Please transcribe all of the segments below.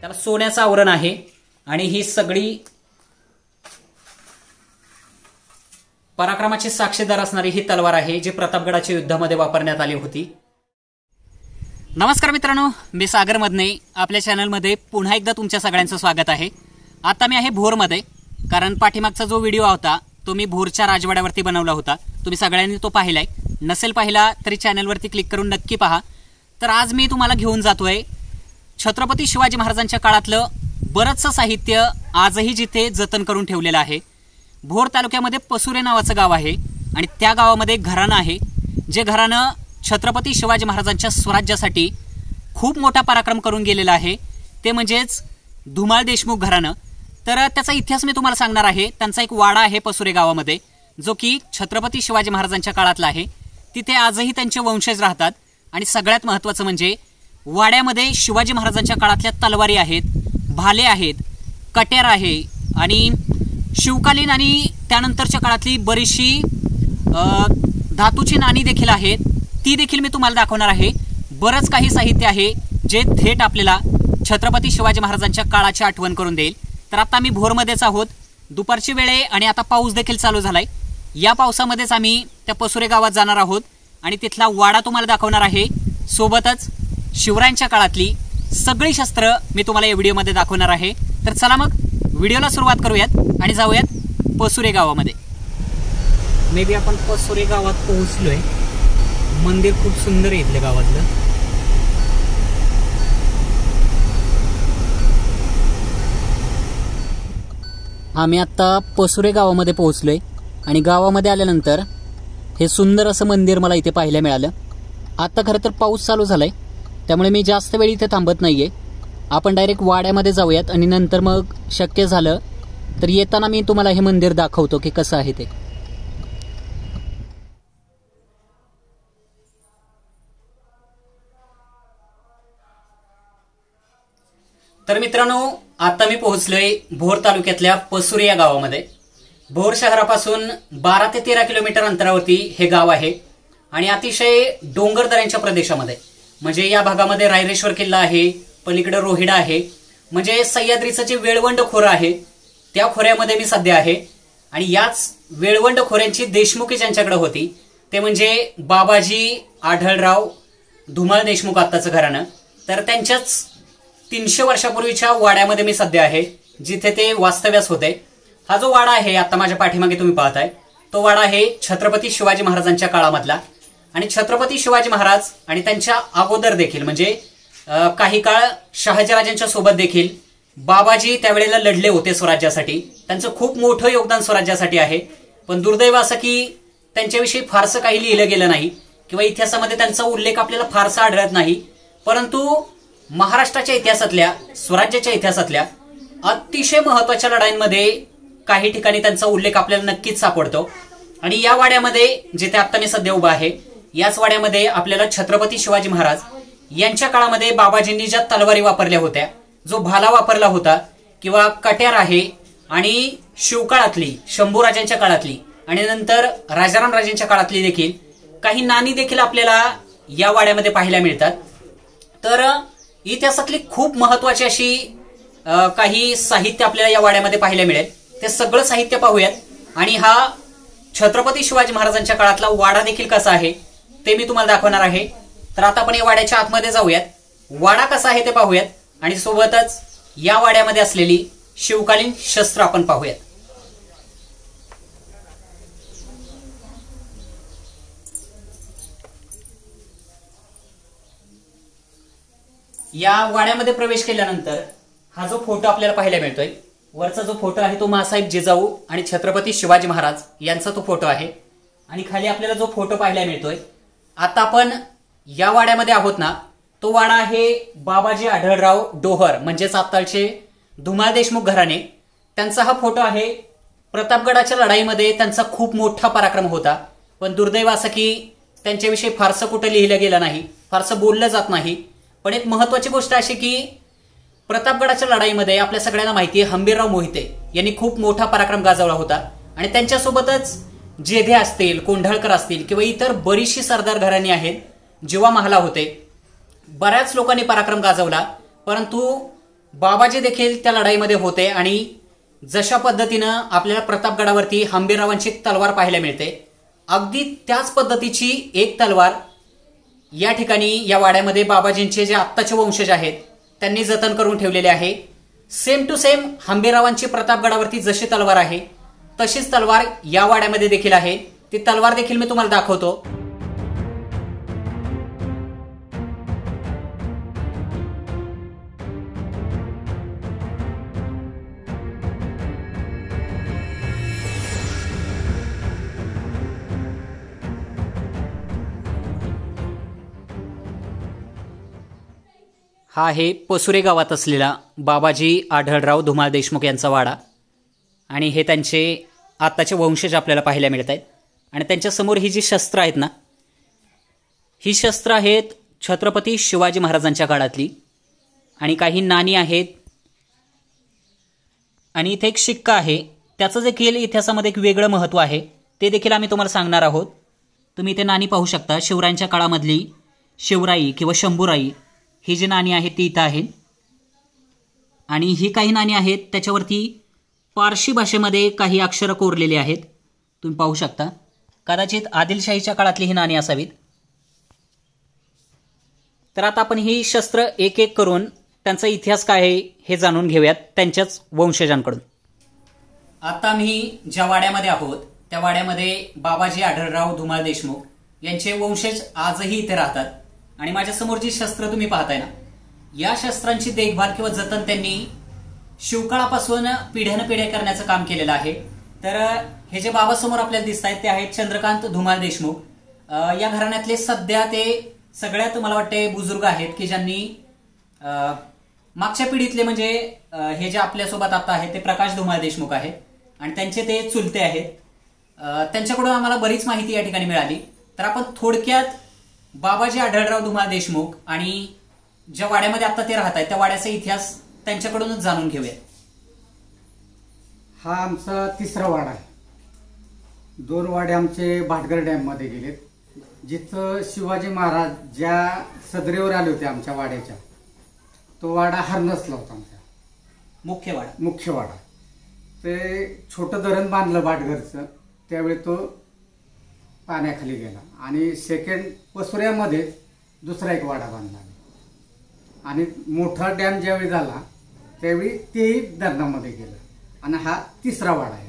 त्याला सोन्याचं आवरण आहे आणि ही सगळी पराक्रमाची साक्षीदार असणारी ही तलवार आहे जी प्रतापगडाच्या युद्धामध्ये वापरण्यात आली होती। नमस्कार मित्रांनो, मी सागर मदने आपल्या चॅनलमध्ये पुन्हा एकदा तुमच्या सगळ्यांचं स्वागत आहे। आता मी आहे भोरमध्ये, कारण पाठीमागचा जो व्हिडिओ होता तो मी भोरच्या राजवाड्यावरती बनवला होता। तुम्ही सगळ्यांनी तो पाहिलाय, नसेल पाहिला तरी चॅनलवरती क्लिक करून नक्की पहा। तर आज मी तुम्हाला घेऊन जातोय छत्रपती शिवाजी महाराजांच्या काळातलं बरंचसं साहित्य आजही जिथे जतन करून ठेवलेलं आहे। भोर तालुक्यामध्ये पसुरे नावाचं गाव आहे आणि त्या गावामध्ये घराणं आहे, जे घराणं छत्रपती शिवाजी महाराजांच्या स्वराज्यासाठी खूप मोठा पराक्रम करून गेलेलं आहे, ते म्हणजेच धुमाळ देशमुख घराणं। तर त्याचा इतिहास मी तुम्हाला सांगणार आहे। त्यांचा एक वाडा आहे पसुरे गावामध्ये, जो की छत्रपती शिवाजी महाराजांच्या काळातला आहे। तिथे आजही त्यांचे वंशज राहतात आणि सगळ्यात महत्त्वाचं म्हणजे वाड्यामध्ये शिवाजी महाराजांच्या काळातल्या तलवारी आहेत, भाले आहेत, कट्यार आहे आणि शिवकालीन आणि त्यानंतरच्या काळातली बरीचशी धातूची नाणी देखील आहेत, ती देखील मी तुम्हाला दाखवणार आहे। बरंच काही साहित्य आहे जे थेट आपल्याला छत्रपती शिवाजी महाराजांच्या काळाची आठवण करून देईल। तर आता आम्ही भोरमध्येच आहोत, दुपारची वेळ आहे आणि आता पाऊस देखील चालू झालाय। या पावसामध्येच आम्ही त्या पसुरे गावात जाणार आहोत आणि तिथला वाडा तुम्हाला दाखवणार आहे। सोबतच शिवरायांच्या काळातली सगळी शस्त्र मी तुम्हाला या व्हिडिओमध्ये दाखवणार आहे। तर चला मग व्हिडिओला सुरुवात करूयात आणि जाऊयात पसुरे गावामध्ये। मे बी आपण पसुरे गावात पोहोचलोय। मंदिर खूप सुंदर आहे इथल्या गावातलं। आम्ही आता पसुरे गावामध्ये पोहोचलोय आणि गावामध्ये आल्यानंतर हे सुंदर असं मंदिर मला इथे पाहायला मिळालं। आता खरं तर पाऊस चालू झालाय, त्यामुळे मी जास्त वेळ इथे थांबत नाहीये। आपण डायरेक्ट वाड्यामध्ये जाऊयात आणि नंतर मग शक्य झालं तर येताना मी तुम्हाला हे मंदिर दाखवतो की कसं आहे ते। तर मित्रांनो, आता मी पोहोचलोय भोर तालुक्यातल्या पसुरे या गावामध्ये। भोर शहरापासून 12 ते 13 किलोमीटर अंतरावरती हे गाव आहे आणि अतिशय डोंगरदऱ्यांच्या प्रदेशामध्ये, म्हणजे या भागामध्ये रायरेश्वर किल्ला आहे, पलीकडे रोहिडा आहे, म्हणजे सह्याद्रीचं जे वेळवंड खोरं आहे त्या खोऱ्यामध्ये मी सध्या आहे। आणि याच वेळवंड खोऱ्यांची देशमुखी ज्यांच्याकडे होती ते म्हणजे बाबाजी आढळराव धुमाळ देशमुख आत्ताचं घराणं। तर त्यांच्याच 300 वर्षापूर्वीच्या वाड्यामध्ये मी सध्या आहे, जिथे ते वास्तव्यास होते। हा जो वाडा आहे आता माझ्या पाठीमागे तुम्ही पाहताय, तो वाडा आहे छत्रपती शिवाजी महाराजांच्या काळामधला। आणि छत्रपती शिवाजी महाराज आणि त्यांच्या अगोदर देखील म्हणजे काही काळ शहाजीराजांच्या सोबत देखील बाबाजी त्यावेळेला लढले होते स्वराज्यासाठी। त्यांचं खूप मोठं योगदान स्वराज्यासाठी आहे, पण दुर्दैव असं की त्यांच्याविषयी फारसं काही लिहिलं गेलं नाही किंवा इतिहासामध्ये त्यांचा उल्लेख आपल्याला फारसा आढळत नाही। परंतु महाराष्ट्राच्या इतिहासातल्या, स्वराज्याच्या इतिहासातल्या अतिशय महत्वाच्या लढाईंमध्ये काही ठिकाणी त्यांचा उल्लेख आपल्याला नक्कीच सापडतो। आणि या वाड्यामध्ये जिथे आता मी सध्या उभा आहे, याच वाड्यामध्ये आपल्याला छत्रपती शिवाजी महाराज यांच्या काळामध्ये बाबाजींनी ज्या तलवारी वापरल्या होत्या, जो भाला वापरला होता किंवा कट्यार आहे, आणि शिवकाळातली, शंभूराजांच्या काळातली आणि नंतर राजाराम राजांच्या काळातली देखील काही नाणी देखील आपल्याला या वाड्यामध्ये पाहायला मिळतात। तर इतिहासातली खूप महत्वाची अशी काही साहित्य आपल्याला या वाड्यामध्ये पाहायला मिळेल। ते सगळं साहित्य पाहूयात आणि हा छत्रपती शिवाजी महाराजांच्या काळातला वाडा देखील कसा आहे ते मी तुम्हाला दाखवणार आहे। तर आता आपण या वाड्याच्या आतमध्ये जाऊयात, वाडा कसा आहे ते पाहूयात आणि सोबतच या वाड्यामध्ये असलेली शिवकालीन शस्त्र आपण पाहूयात। या वाड्यामध्ये प्रवेश केल्यानंतर हा जो फोटो आपल्याला पाहायला मिळतोय, वरचा जो फोटो आहे तो मासाहेब जिजाऊ आणि छत्रपती शिवाजी महाराज यांचा तो फोटो आहे। आणि खाली आपल्याला जो फोटो पाहायला मिळतोय, आता आपण या वाड्यामध्ये आहोत ना, तो वाडा आहे बाबाजी आढळराव डोहर म्हणजेच आत्ताचे धुमाळ देशमुख घराणे। त्यांचा हा फोटो आहे। प्रतापगडाच्या लढाईमध्ये त्यांचा खूप मोठा पराक्रम होता, पण दुर्दैव असं की त्यांच्याविषयी फारसं कुठं लिहिलं गेलं नाही, फारसं बोललं जात नाही। पण एक महत्वाची गोष्ट अशी की प्रतापगडाच्या लढाईमध्ये आपल्या सगळ्यांना माहिती आहे हंबीरराव मोहिते यांनी खूप मोठा पराक्रम गाजवला होता आणि त्यांच्यासोबतच जेधे असतील, कोंढाळकर असतील किंवा इतर बरीचशी सरदार घराणी आहेत, जीवा महाला होते, बऱ्याच लोकांनी पराक्रम गाजवला। परंतु बाबाजी देखील त्या लढाईमध्ये होते आणि जशा पद्धतीनं आपल्याला प्रतापगडावरती हंबीररावांची तलवार पाहायला मिळते, अगदी त्याच पद्धतीची एक तलवार या ठिकाणी या वाड्यामध्ये बाबाजींचे जे आत्ताचे वंशज आहेत त्यांनी जतन करून ठेवलेले आहे. सेम टू सेम हंबीररावांची प्रतापगडावरती जशी तलवार आहे तशीच तलवार या वाड्यामध्ये देखील आहे. ती तलवार देखील मी तुम्हाला दाखवतो. हा आहे पसुरे गावात असलेला बाबाजी आढळराव धुमाळ देशमुख यांचा वाडा आणि हे त्यांचे आत्ताचे वंशज आपल्याला पाहायला मिळत आहेत. आणि त्यांच्यासमोर ही जी शस्त्र आहेत ना, ही शस्त्र आहेत छत्रपती शिवाजी महाराजांच्या काळातली आणि काही नाणी आहेत. आणि इथे एक शिक्का आहे, त्याचं देखील इतिहासामध्ये एक वेगळं महत्त्व आहे, ते देखील आम्ही तुम्हाला सांगणार आहोत. तुम्ही इथे नाणी पाहू शकता. शिवरायांच्या काळामधली शिवराई किंवा शंभूराई ही जी नाणी आहेत ती इथं आहेत. आणि ही काही नाणी आहेत त्याच्यावरती पारशी भाषेमध्ये काही अक्षरं कोरलेली आहेत, तुम्ही पाहू शकता. कदाचित आदिलशाहीच्या काळातली ही नाणी असावीत. तर आता आपण ही शस्त्र एक एक करून त्यांचा इतिहास काय आहे हे जाणून घेऊयात त्यांच्याच वंशजांकडून. आता मी ज्या वाड्यामध्ये आहोत त्या वाड्यामध्ये बाबाजी आढळराव धुमाळ देशमुख यांचे वंशज आजही इथे राहतात. आणि माझ्यासमोर जी शस्त्र तुम्ही पाहताय ना, या शस्त्रांची देखभाल किंवा जतन त्यांनी शिवकाळापासून पिढ्यानपिढ्या करण्याचं काम केलेलं आहे. तर हे जे बाबा समोर आपल्याला दिसत आहेत ते आहेत चंद्रकांत धुमाळ देशमुख. या घराण्यातले सध्या ते सगळ्यात मला वाटते बुजुर्ग आहेत की ज्यांनी मागच्या पिढीतले म्हणजे हे जे आपल्यासोबत आता आहेत ते प्रकाश धुमाळ देशमुख आहेत आणि त्यांचे ते चुलते आहेत. त्यांच्याकडून आम्हाला बरीच माहिती या ठिकाणी मिळाली. तर आपण थोडक्यात बाबाजी आढळराव धुमाळ देशमुख आणि ज्या वाड्यामध्ये आता ते राहत आहेत त्या वाड्याचा इतिहास त्यांच्याकडूनच जाणून घेऊया. हा आमचा तिसरा वाडा आहे. 2 वाडे आमचे भाटघर डॅम मध्ये गेलेत. जिथं शिवाजी महाराज ज्या सदरेवर आले होते आमच्या वाड्याच्या, तो वाडा हरनसला होता आमचा मुख्य वाडा. ते छोटं धरण बांधलं भाटघरचं, त्यावेळी तो पाण्याखाली गेला. आणि सेकंड पसुऱ्यामध्ये दुसरा एक वाडा बांधला आणि मोठा डॅम ज्यावेळी झाला त्यावेळी तेही धरणामध्ये गेलं आणि हा तिसरा वाडा आहे.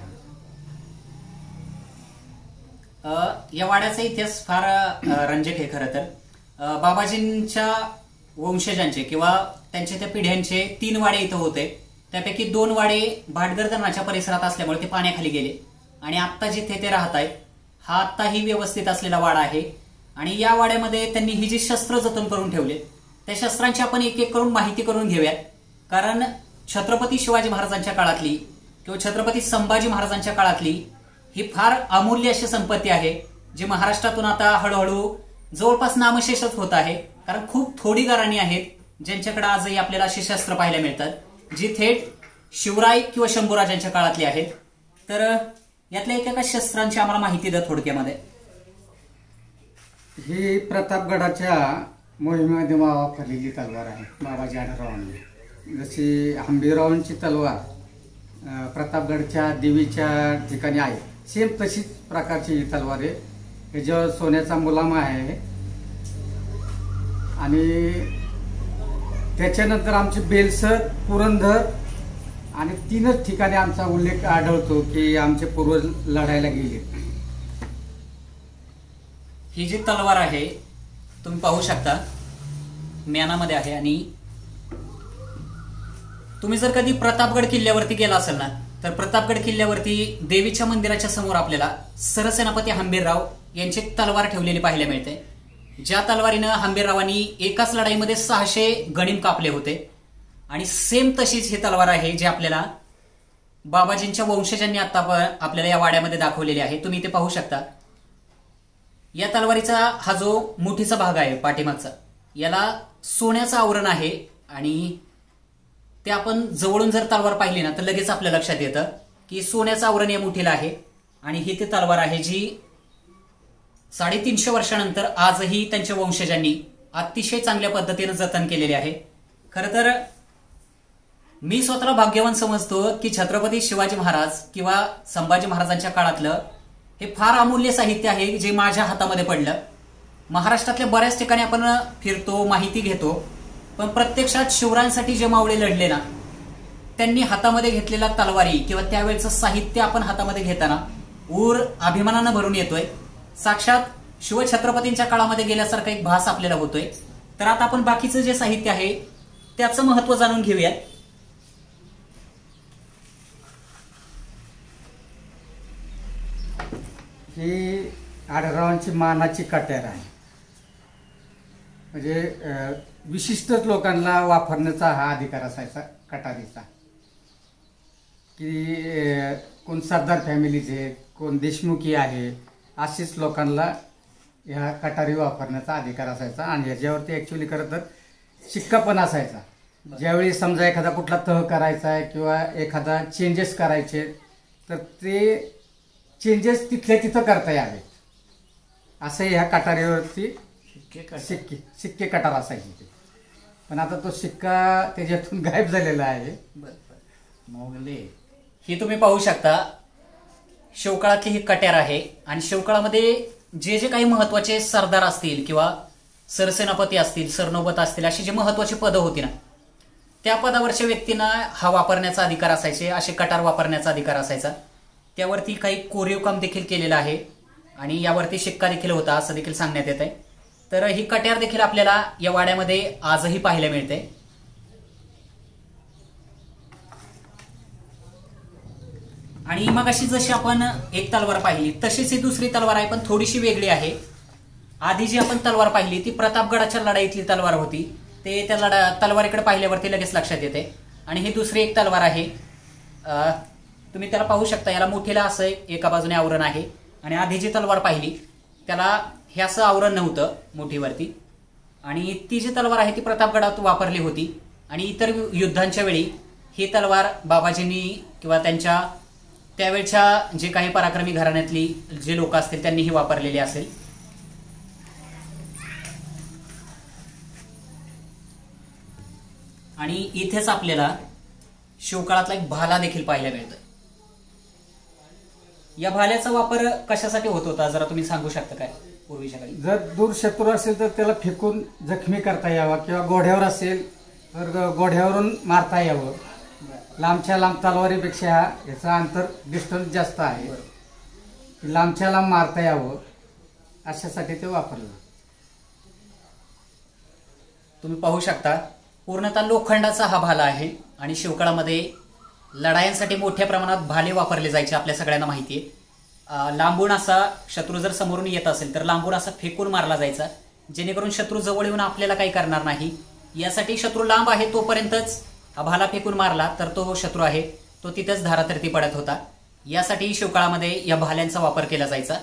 या वाड्याचा इतिहास फार रंजक आहे. खरं तर बाबाजींच्या वंशजांचे किंवा त्यांच्या त्या पिढ्यांचे 3 वाडे इथं होते. त्यापैकी 2 वाडे भाटघर धरणाच्या परिसरात असल्यामुळे ते पाण्याखाली गेले आणि आत्ता जिथे ते राहत आहेत हा आत्ताही व्यवस्थित असलेला वाडा आहे. आणि या वाड्यामध्ये त्यांनी ही जी शस्त्र जतन करून ठेवले त्या शस्त्रांची आपण एक एक करून माहिती करून घेऊयात. कारण छत्रपती शिवाजी महाराजांच्या काळातली किंवा छत्रपती संभाजी महाराजांच्या काळातली ही फार अमूल्य अशी संपत्ती आहे जी महाराष्ट्रातून आता हळूहळू जवळपास नामशेषच होत आहे. कारण खूप थोडी घराणी आहेत ज्यांच्याकडे आजही आपल्याला अशी शस्त्र पाहायला मिळतात जी थेट शिवराय किंवा शंभूराजांच्या काळातली आहेत. तर यातल्या एका शस्त्रांची आम्हाला माहिती द्या थोडक्यामध्ये. ही प्रतापगडाच्या मोहिमेमध्ये वापरलेली तलवार आहे बाबाजी आढळरावांनी. जशी हंबीररावांची तलवार प्रतापगडच्या देवीच्या ठिकाणी आहे, सेम तशीच प्रकारची ही तलवार आहे. ह्याच्यावर सोन्याचा मुलामा आहे. आणि त्याच्यानंतर आमचे बेलसर, पुरंदर आणि 3च ठिकाणी आमचा उल्लेख आढळतो की आमचे पूर्वज लढायला गेले. ही जी तलवार आहे तुम्ही पाहू शकता म्यानामध्ये आहे. आणि तुम्ही जर कधी प्रतापगड किल्ल्यावरती गेला असेल ना तर प्रतापगड किल्ल्यावरती देवीच्या मंदिराच्या समोर आपल्याला सरसेनापती हंबीरराव यांची तलवार ठेवलेली पाहायला मिळते. ज्या तलवारीनं हंबीररावांनी एकाच लढाईमध्ये 600 गणिम कापले होते. आणि सेम तशीच ही तलवार आहे जी आपल्याला बाबाजींच्या वंशजांनी आता आपल्याला या वाड्यामध्ये दाखवलेली आहे. तुम्ही इथे पाहू शकता. या तलवारीचा हा जो मुठीचा भाग आहे पाठीमागचा, याला सोन्याचं आवरण आहे. आणि ते आपण जवळून जर तलवार पाहिली ना तर लगेच आपल्या लक्षात येतं की सोन्याचं आवरण या मुठीला आहे. आणि ही ती तलवार आहे जी 350 वर्षानंतर आजही त्यांच्या वंशजांनी अतिशय चांगल्या पद्धतीने जतन केलेली आहे. खरं तर मी स्वतःला भाग्यवान समजतो की छत्रपती शिवाजी महाराज किंवा संभाजी महाराजांच्या काळातलं हे फार अमूल्य साहित्य आहे जे माझ्या हातामध्ये पडलं. महाराष्ट्रातल्या बऱ्याच ठिकाणी आपण फिरतो, माहिती घेतो, पण प्रत्यक्षात शिवरायांसाठी जे मावळे लढले ना, त्यांनी हातामध्ये घेतलेला तलवारी किंवा त्यावेळेचं साहित्य आपण हातामध्ये घेताना ऊर अभिमानानं भरून येतोय. साक्षात शिवछत्रपतींच्या काळामध्ये गेल्यासारखा एक भास आपल्याला होतोय. तर आता आपण बाकीचं जे साहित्य आहे त्याचं महत्व जाणून घेऊया. ही आढळरावांची मानाची कट्यार आहे. म्हणजे विशिष्टच लोकांना वापरण्याचा हा अधिकार असायचा कटारीचा. की कोण सरदार फॅमिलीचे, कोण देशमुखी आहे, असेच लोकांना ह्या कटारी वापरण्याचा अधिकार असायचा. आणि ह्याच्यावरती ॲक्च्युली खरं तर शिक्का पण असायचा. ज्यावेळी समजा एखादा कुठला तह करायचा आहे किंवा एखादा चेंजेस करायचे, तर ते चेंजेस तिथल्या तिथं करता यावेत असं ह्या कटारीवरती शिक्के कटार असायचे ते. पण आता तो शिक्का त्याच्यातून गायब झालेला आहे. मोगले हे तुम्ही पाहू शकता. शिवकाळातली ही कट्यार आहे आणि शिवकाळामध्ये जे जे काही महत्वाचे सरदार असतील किंवा सरसेनापती असतील, सरनौबत असतील, अशी जी महत्वाची पदं होती ना, त्या पदावरच्या व्यक्तींना हा वापरण्याचा अधिकार असायचे, असे कटार वापरण्याचा अधिकार असायचा. त्यावरती काही कोरीव काम देखील केलेलं आहे आणि यावरती शिक्का देखील होता असं देखील सांगण्यात येत आहे. तर ही कट्यार देखील आपल्याला या वाड्यामध्ये आजही पाहायला मिळते. आणि मग अशी जशी आपण एक तलवार पाहिली तशीच ही दुसरी तलवार आहे, पण थोडीशी वेगळी आहे. आधी जी आपण तलवार पाहिली ती प्रतापगडाच्या लढाईतली तलवार होती. ते त्या तलवारीकडे पाहिल्यावरती लगेच लक्षात येते. आणि ही दुसरी एक तलवार आहे. तुम्ही त्याला पाहू शकता, याला मोठीला असं एका बाजूने आवरण आहे. आणि आधी जी तलवार पाहिली त्याला हे असं आवरण नव्हतं मोठीवरती. आणि ती जी तलवार आहे ती प्रतापगडात वापरली होती. आणि इतर युद्धांच्या वेळी ही तलवार बाबाजींनी किंवा त्यांच्या त्यावेळच्या जे काही पराक्रमी घराण्यातली जे लोक असतील त्यांनी ही वापरलेली असेल. आणि इथेच आपल्याला शिवकाळातला एक भाला देखील पाहायला मिळतो. या भाल्याचा वापर कशासाठी होत होता जरा तुम्ही सांगू शकता काय? पूर्वीच्या काळी जर दूर शत्रू असेल तर त्याला फेकून जखमी करता यावा, किंवा गोढ्यावर असेल तर गोढ्यावरून मारता यावं. लांबच्या लांब तलवारीपेक्षा याचा अंतर डिस्टन्स जास्त आहे, लांबच्या लांब मारता यावं अशासाठी ते वापरलं. तुम्ही पाहू शकता पूर्णतः लोखंडाचा हा भाला आहे. आणि शिवकाळामध्ये लढायांसाठी मोठ्या प्रमाणात भाले वापरले जायचे आपल्या सगळ्यांना माहिती आहे. लांबून असा शत्रू जर समोरून येत असेल तर लांबून असा फेकून मारला जायचा, जेणेकरून शत्रू जवळ येऊन आपल्याला काही करणार नाही. यासाठी शत्रू लांब आहे तोपर्यंतच हा भाला फेकून मारला तर तो शत्रू आहे तो तिथेच धारातरती पडत होता. यासाठी शिवकाळामध्ये या भाल्यांचा वापर केला जायचा.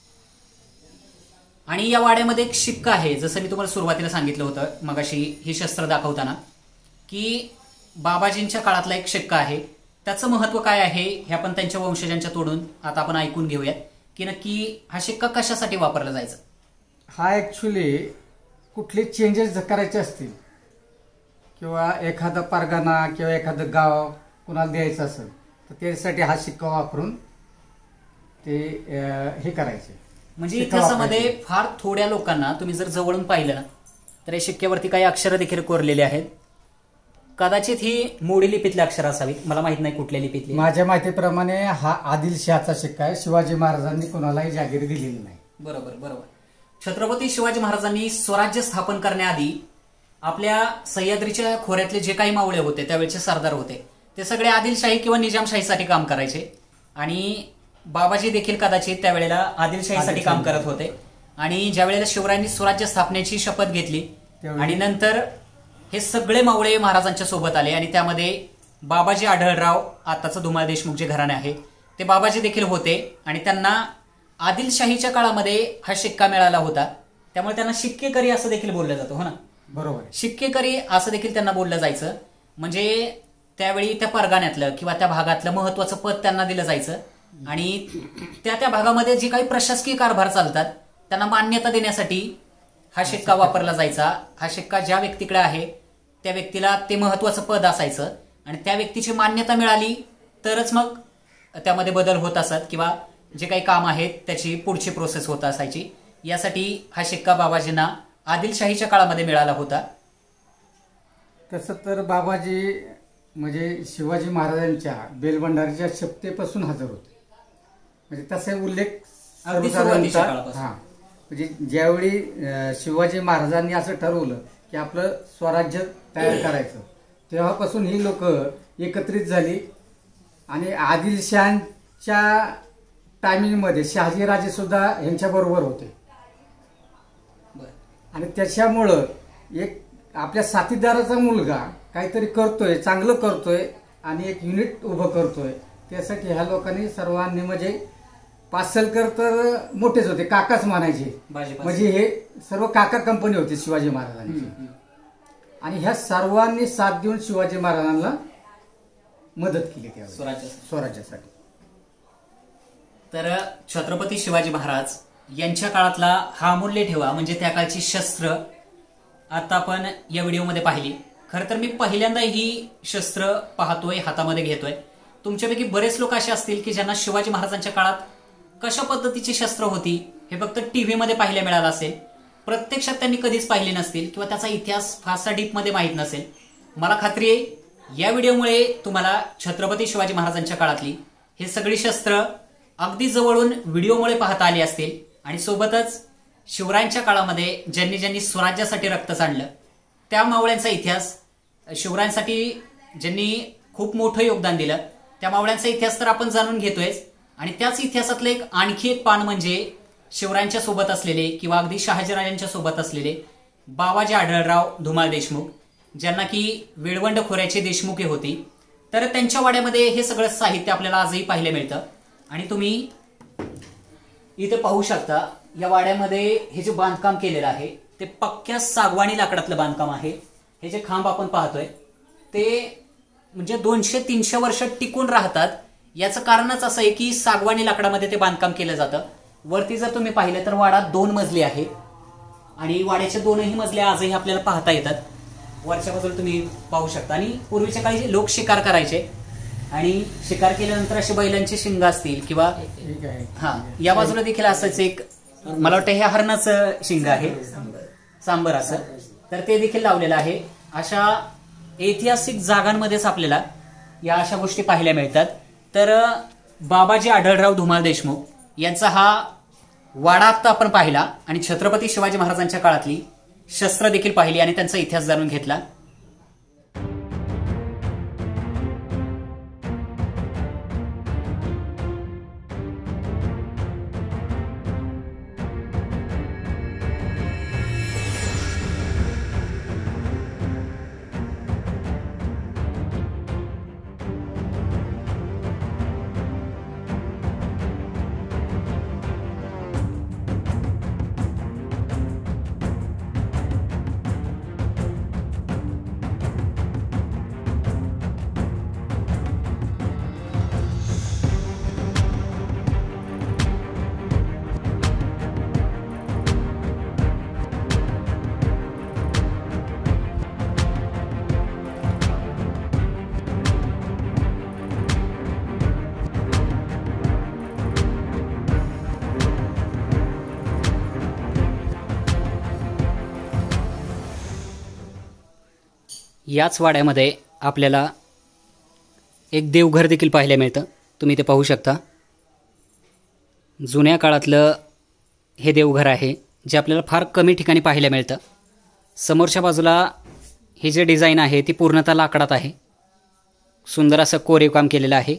आणि या वाड्यामध्ये एक शिक्का आहे, जसं मी तुम्हाला सुरुवातीला सांगितलं होतं मगाशी ही शस्त्र दाखवताना, की बाबाजींच्या काळातला एक शिक्का आहे. त्याचं महत्व काय आहे हे आपण त्यांच्या वंशजांच्या तोडून आता आपण ऐकून घेऊयात की नक्की हा शिक्का कशासाठी वापरला जायचा. हा ऍक्च्युली कुठले चेंजेस करायचे असतील किंवा एखादा परगणा किंवा एखादं गाव कुणाला द्यायचं असेल तर त्यासाठी हा शिक्का वापरून ते हे करायचे. म्हणजे इतिहासामध्ये फार थोड्या लोकांना तुम्ही जर जवळून पाहिलं ना तर या शिक्क्यावरती काही अक्षरं देखील कोरलेली आहेत. कदाचित ही मोडी लिपीतली अक्षर असावी, मला माहित नाही कुठल्या लिपीतली. माझ्या माहितीप्रमाणे हा आदिलशहाचा शिक्का आहे. शिवाजी महाराजांनी कोणालाही जागीर दिलेली नाही. बरोबर बरोबर. छत्रपती शिवाजी महाराजांनी स्वराज्य स्थापन करण्याआधी आपल्या सह्याद्रीच्या खोऱ्यातले जे काही मावळे होते त्यावेळेचे सरदार होते ते सगळे आदिलशाही किंवा निजामशाहीसाठी काम करायचे. आणि बाबाजी देखील कदाचित त्यावेळेला आदिलशाहीसाठी काम करत होते. आणि ज्या वेळेला शिवरायांनी स्वराज्य स्थापनेची शपथ घेतली आणि नंतर हे सगळे मावळे महाराजांच्या सोबत आले आणि त्यामध्ये बाबाजी आढळराव, आताचं धुमाळ देशमुख जे घराणे आहे ते बाबाजी देखील होते. आणि त्यांना आदिलशाहीच्या काळामध्ये हा शिक्का मिळाला होता, त्यामुळे त्यांना शिक्केकरी असं देखील बोललं जातं. हो ना, बरोबर. शिक्केकरी असं देखील त्यांना बोललं जायचं. म्हणजे त्यावेळी त्या परगाण्यातलं किंवा त्या भागातलं महत्वाचं पद त्यांना दिलं जायचं. आणि त्या भागामध्ये जे काही प्रशासकीय कारभार चालतात त्यांना मान्यता देण्यासाठी हा शिक्का वापरला जायचा. हा शिक्का ज्या व्यक्तीकडे आहे त्या व्यक्तीला ते महत्वाचं पद असायचं आणि त्या व्यक्तीची मान्यता मिळाली तरच मग त्यामध्ये बदल होत असत किंवा जे काही काम आहेत त्याची पुढची प्रोसेस होत असायची. यासाठी हा शिक्का बाबाजींना आदिलशाहीच्या काळामध्ये मिळाला होता. तसं तर बाबाजी म्हणजे शिवाजी महाराजांच्या बेलभंडारीच्या शपथेपासून हजर होते. म्हणजे तसे उल्लेख म्हणजे ज्यावेळी शिवाजी महाराजांनी असं ठरवलं की आपलं स्वराज्य तयार करायचं तेव्हापासून ही लोक एकत्रित झाली आणि आदिलशहाच्या टायमिंगमध्ये शहाजीराजे सुद्धा यांच्याबरोबर होते. आणि त्याच्यामुळं एक आपल्या साथीदाराचा मुलगा काहीतरी करतोय, चांगलं करतोय आणि एक युनिट उभं करतोय, त्यासाठी ह्या लोकांनी सर्वांनी म्हणजे पासलकर तर मोठेच होते, काकाच म्हणायचे. म्हणजे हे सर्व काका कंपनी होती शिवाजी महाराजांची. आणि ह्या सर्वांनी साथ देऊन शिवाजी महाराजांना मदत केली त्या स्वराज्यासाठी. तर छत्रपती शिवाजी महाराज यांच्या काळातला हा अमूल्य ठेवा म्हणजे त्या काळची शस्त्र आता आपण या व्हिडिओमध्ये पाहिली. खरं तर मी पहिल्यांदा ही शस्त्र पाहतोय, हातामध्ये घेतोय. तुमच्यापैकी बरेच लोक असे असतील की ज्यांना शिवाजी महाराजांच्या काळात कशा पद्धतीची शस्त्र होती हे फक्त टीव्ही मध्ये पाहायला मिळालं असेल. प्रत्यक्षात त्यांनी कधीच पाहिली नसतील किंवा त्याचा इतिहास फारसा डीप मध्ये माहीत नसेल. मला खात्री आहे या व्हिडिओमुळे तुम्हाला छत्रपती शिवाजी महाराजांच्या काळातली हे सगळी शस्त्र अगदी जवळून व्हिडिओमुळे पाहता आली असतील. आणि सोबतच शिवरायांच्या काळामध्ये ज्यांनी ज्यांनी स्वराज्यासाठी रक्त सांडलं त्या मावळ्यांचा इतिहास, शिवरायांसाठी ज्यांनी खूप मोठं योगदान दिलं त्या मावळ्यांचा इतिहास तर आपण जाणून घेतोयच. आणि त्याच इतिहासातलं एक आणखी एक पान म्हणजे शिवरायांच्या सोबत असलेले किंवा अगदी शहाजीराजांच्या सोबत असलेले बाबाजी आढळराव धुमाळ देशमुख, ज्यांना की वेळवंड खोऱ्याचे देशमुखे होती. तर त्यांच्या वाड्यामध्ये हे सगळं साहित्य आपल्याला आजही पाहायला मिळतं. आणि तुम्ही इथे पाहू शकता या वाड्यामध्ये हे जे बांधकाम केलेलं आहे ते पक्क्या सागवानी लाकडातलं बांधकाम आहे. हे जे खांब आपण पाहतोय ते म्हणजे 200-300 वर्ष टिकून राहतात. याचं कारणच असं आहे की सागवानी लाकडामध्ये ते बांधकाम केलं जातं. वरती जर तुम्ही पाहिलं तर वाडा 2 मजली आहे आणि वाड्याचे 2ही मजले आजही आपल्याला पाहता येतात. वरच्या बाजूला तुम्ही पाहू शकता. आणि पूर्वीच्या काळी लोक शिकार करायचे आणि शिकार केल्यानंतर असे बैलांचे शिंग असतील किंवा या बाजूला देखील असंच एक मला वाटतं हे हरणाचं शिंग आहे, सांबर असं, तर ते देखील लावलेलं आहे. अशा ऐतिहासिक जागांमध्येच आपल्याला या अशा गोष्टी पाहायला मिळतात. तर बाबाजी आढळराव धुमाळ देशमुख यांचा हा वाडा आता आपण पाहिला आणि छत्रपती शिवाजी महाराजांच्या काळातली शस्त्र देखील पाहिली आणि त्यांचा इतिहास जाणून घेतला. याच वाड्यामध्ये आपल्याला एक देवघर देखील पाहायला मिळतं. तुम्ही ते पाहू शकता. जुन्या काळातलं हे देवघर आहे जे आपल्याला फार कमी ठिकाणी पाहायला मिळतं. समोरच्या बाजूला हे जे डिझाईन आहे ती पूर्णतः लाकडात आहे. सुंदर असं कोरीव काम केलेलं आहे.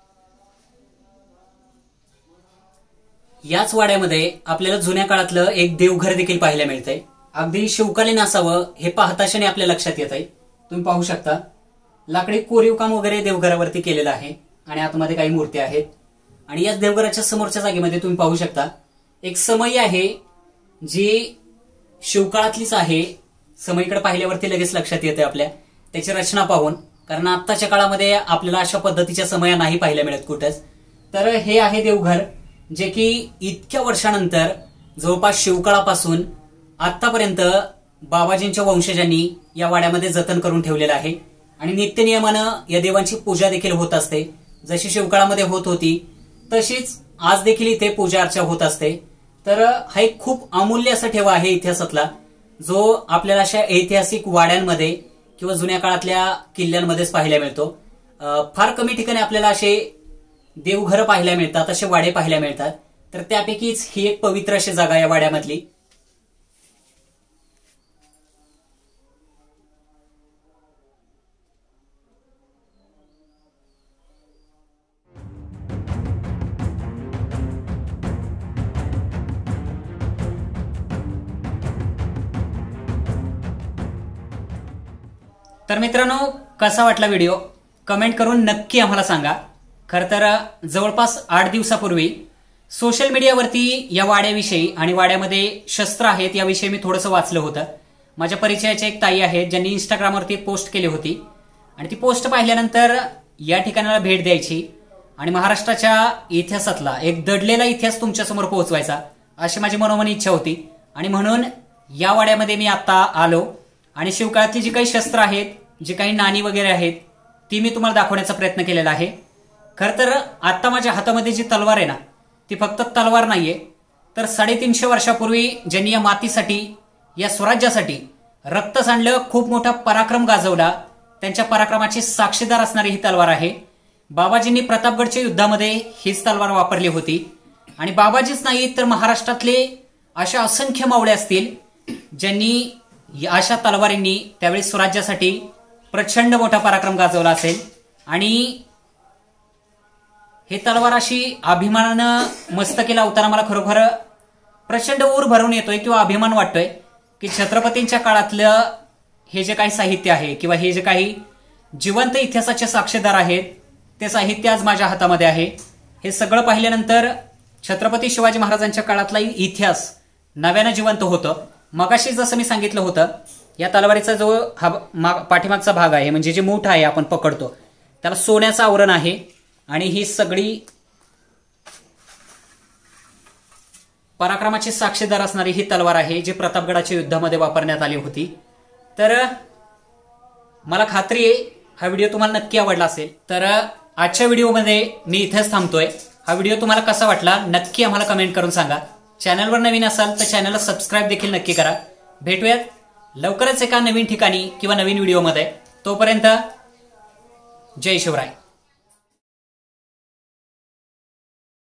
याच वाड्यामध्ये आपल्याला जुन्या काळातलं एक देवघर देखील पाहायला मिळतंय. अगदी शिवकालीन असावं हे पाहताक्षणी आपल्या लक्षात येत आहे. तुम्ही पाहू शकता लाकडी कोरीव काम वगैरे देवघरावरती केलेलं आहे आणि आतमध्ये काही मूर्ती आहेत. आणि याच देवघराच्या समोरच्या जागेमध्ये तुम्ही पाहू शकता एक समई आहे जी शिवकाळातलीच आहे. समईकडे पाहिल्यावरती लगेच लक्षात येते आपल्या त्याची रचना पाहून, कारण आत्ताच्या काळामध्ये आपल्याला अशा पद्धतीच्या समया नाही पाहायला मिळत कुठंच. तर हे आहे देवघर जे की इतक्या वर्षानंतर जवळपास शिवकाळापासून आतापर्यंत बाबाजींच्या वंशजांनी या वाड्यामध्ये जतन करून ठेवलेलं आहे. आणि नित्यनियमानं या देवांची पूजा देखील होत असते. जशी शिवकाळामध्ये होत होती तशीच आज देखील इथे पूजा अर्चा होत असते. तर हा एक खूप अमूल्य असा ठेवा आहे इतिहासातला, जो आपल्याला अशा ऐतिहासिक वाड्यांमध्ये किंवा जुन्या काळातल्या किल्ल्यांमध्येच पाहायला मिळतो. फार कमी ठिकाणी आपल्याला असे देवघर पाहायला मिळतात, असे वाडे पाहायला मिळतात. तर त्यापैकीच ही एक पवित्र अशी जागा या वाड्यामधली. तर मित्रांनो, कसा वाटला व्हिडिओ कमेंट करून नक्की आम्हाला सांगा. खरं तर जवळपास 8 दिवसापूर्वी सोशल मीडियावरती या वाड्याविषयी आणि वाड्यामध्ये शस्त्र आहेत याविषयी मी थोडंसं वाचलं होतं. माझ्या परिचयाच्या एक ताई आहेत ज्यांनी इंस्टाग्रामवरती एक पोस्ट केली होती आणि ती पोस्ट पाहिल्यानंतर या ठिकाणाला भेट द्यायची आणि महाराष्ट्राच्या इतिहासातला एक दडलेला इतिहास तुमच्यासमोर पोहोचवायचा अशी माझी मनोमनी इच्छा होती. आणि म्हणून या वाड्यामध्ये मी आता आलो आणि शिवकाळातली जी काही शस्त्र आहेत, जी काही नाणी वगैरे आहेत ती मी तुम्हाला दाखवण्याचा प्रयत्न केलेला आहे. खरं तर आता माझ्या हातामध्ये जी तलवार आहे ना, ती फक्त तलवार नाहीये, तर 350 वर्षापूर्वी ज्यांनी या मातीसाठी, या स्वराज्यासाठी रक्त सांडलं, खूप मोठा पराक्रम गाजवला, त्यांच्या पराक्रमाची साक्षीदार असणारी ही तलवार आहे. बाबाजींनी प्रतापगडच्या युद्धामध्ये हीच तलवार वापरली होती. आणि बाबाजीच नाही तर महाराष्ट्रातले अशा असंख्य मावळे असतील ज्यांनी अशा तलवारींनी त्यावेळी स्वराज्यासाठी प्रचंड मोठा पराक्रम गाजवला असेल. आणि हे तलवार अशी अभिमानानं मस्तकीला लावताना मला खरोखर प्रचंड ऊर भरून येतोय किंवा अभिमान वाटतोय की छत्रपतींच्या काळातलं हे जे काही साहित्य आहे किंवा हे जे काही जिवंत इतिहासाचे साक्षीदार आहेत ते साहित्य आज माझ्या हातामध्ये आहे. हे सगळं पाहिल्यानंतर छत्रपती शिवाजी महाराजांच्या काळातला इतिहास नव्यानं जिवंत होतं. मगाशी जसं मी सांगितलं होतं, या तलवारीचा जो हा पाठीमागचा भाग आहे म्हणजे जे मूठ आहे आपण पकडतो त्याला सोन्याचं आवरण आहे. आणि ही सगळी पराक्रमाची साक्षीदार असणारी ही तलवार आहे जी प्रतापगडाच्या युद्धामध्ये वापरण्यात आली होती. तर मला खात्री आहे हा व्हिडिओ तुम्हाला नक्की आवडला असेल. तर आजच्या व्हिडिओमध्ये मी इथेच थांबतोय. हा व्हिडिओ तुम्हाला कसा वाटला नक्की आम्हाला कमेंट करून सांगा. चॅनलवर नवीन असाल तर चॅनलला सबस्क्राईब देखील नक्की करा. भेटूयात लवकरच एका नवीन ठिकाणी किंवा नवीन व्हिडिओमध्ये. तोपर्यंत जय शिवराय.